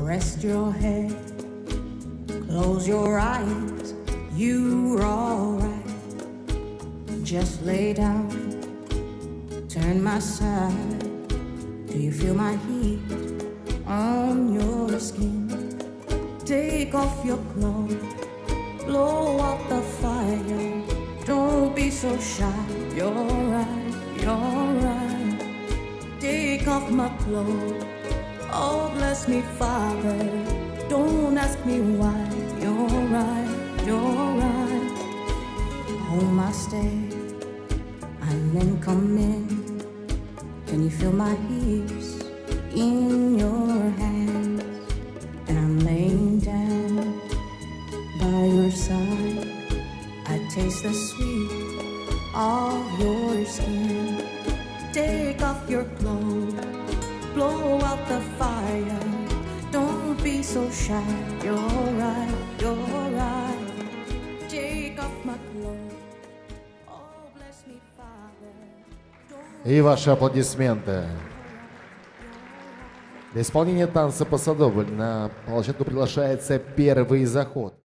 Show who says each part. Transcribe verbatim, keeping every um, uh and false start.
Speaker 1: rest your head, close your eyes, you're alright. Just lay down, turn my side. Do you feel my heat on your skin? Take off your clothes, blow out the fire. Don't be so shy, you're right, you're right. Take off my clothes, oh bless me Father. Don't ask me why, you're right, you're right. Hold my stay, I'm in, come in. Can you feel my hips in your hands? And I'm laying down by your side. I taste the sweet of your skin. Take off your clothes, blow out the fire. Don't be so shy, you're right, you're right. Take off my clothes, oh bless me Father.
Speaker 2: И ваши аплодисменты. Для исполнения танца по саду на площадку приглашается первый заход.